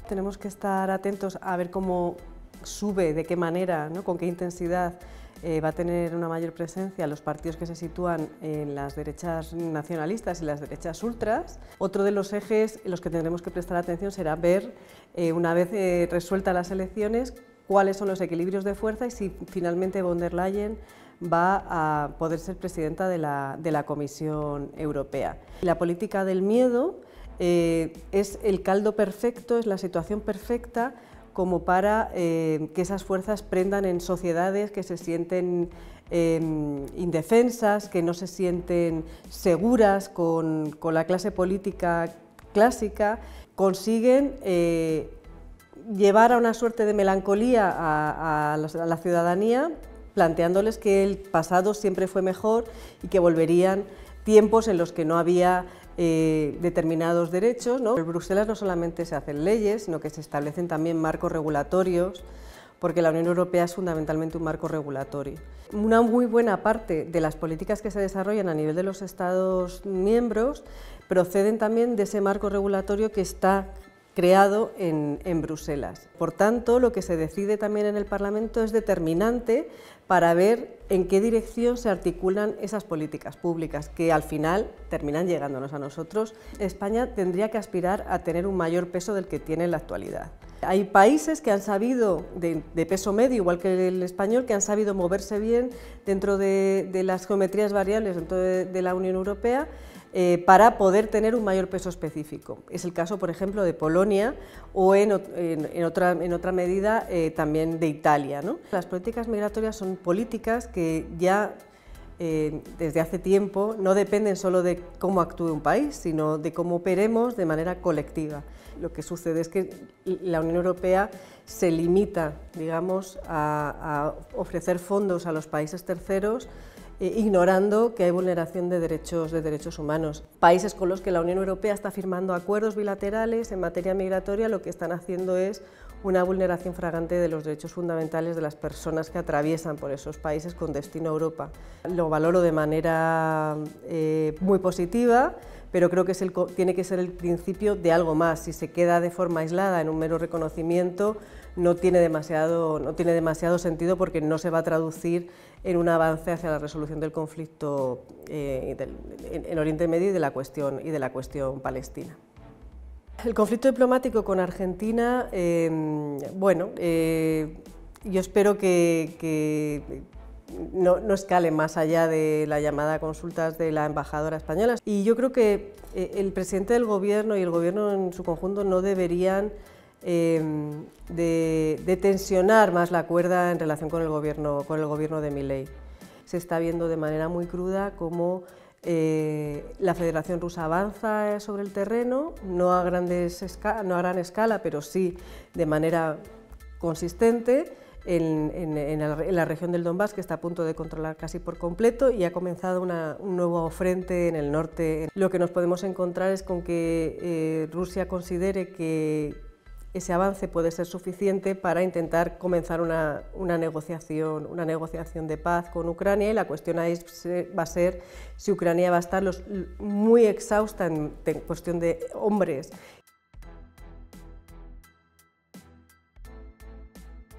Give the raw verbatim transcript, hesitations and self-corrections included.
Tenemos que estar atentos a ver cómo sube, de qué manera, ¿no? Con qué intensidad eh, va a tener una mayor presencia los partidos que se sitúan en las derechas nacionalistas y las derechas ultras. Otro de los ejes en los que tendremos que prestar atención será ver, eh, una vez eh, resueltas las elecciones, cuáles son los equilibrios de fuerza y si finalmente von der Leyen va a poder ser presidenta de la, de la Comisión Europea. La política del miedo eh, es el caldo perfecto, es la situación perfecta como para eh, que esas fuerzas prendan en sociedades que se sienten eh, indefensas, que no se sienten seguras con, con la clase política clásica, consiguen eh, llevar a una suerte de melancolía a, a, la, a la ciudadanía, planteándoles que el pasado siempre fue mejor y que volverían tiempos en los que no había eh, determinados derechos, ¿no? En Bruselas no solamente se hacen leyes, sino que se establecen también marcos regulatorios, porque la Unión Europea es fundamentalmente un marco regulatorio. Una muy buena parte de las políticas que se desarrollan a nivel de los Estados miembros proceden también de ese marco regulatorio que está creado en, en Bruselas. Por tanto, lo que se decide también en el Parlamento es determinante para ver en qué dirección se articulan esas políticas públicas, que al final terminan llegándonos a nosotros. España tendría que aspirar a tener un mayor peso del que tiene en la actualidad. Hay países que han sabido, de, de peso medio, igual que el español, que han sabido moverse bien dentro de, de las geometrías variables dentro de, de la Unión Europea, Eh, para poder tener un mayor peso específico. Es el caso, por ejemplo, de Polonia o en, en, en, otra, en otra medida eh, también de Italia, ¿no? Las políticas migratorias son políticas que ya eh, desde hace tiempo no dependen solo de cómo actúe un país, sino de cómo operemos de manera colectiva. Lo que sucede es que la Unión Europea se limita, digamos, a, a ofrecer fondos a los países terceros, Eh, ignorando que hay vulneración de derechos, de derechos humanos. Países con los que la Unión Europea está firmando acuerdos bilaterales en materia migratoria lo que están haciendo es una vulneración flagrante de los derechos fundamentales de las personas que atraviesan por esos países con destino a Europa. Lo valoro de manera eh, muy positiva, pero creo que es el, tiene que ser el principio de algo más. Si se queda de forma aislada en un mero reconocimiento, no tiene demasiado, no tiene demasiado sentido porque no se va a traducir en un avance hacia la resolución del conflicto eh, del, en, en Oriente Medio y de la cuestión, y de la cuestión palestina. El conflicto diplomático con Argentina, eh, bueno, eh, yo espero que, que no, no escale más allá de la llamada a consultas de la embajadora española. Y yo creo que eh, el presidente del gobierno y el gobierno en su conjunto no deberían Eh, de, de tensionar más la cuerda en relación con el gobierno, con el gobierno de Milei. Se está viendo de manera muy cruda cómo eh, la Federación Rusa avanza sobre el terreno, no a, grandes esca no a gran escala, pero sí de manera consistente en, en, en, el, en la región del Donbass, que está a punto de controlar casi por completo, y ha comenzado una, un nuevo frente en el norte. Lo que nos podemos encontrar es con que eh, Rusia considere que ese avance puede ser suficiente para intentar comenzar una, una, negociación, una negociación de paz con Ucrania, y la cuestión ahí va a ser si Ucrania va a estar los, muy exhausta en, en cuestión de hombres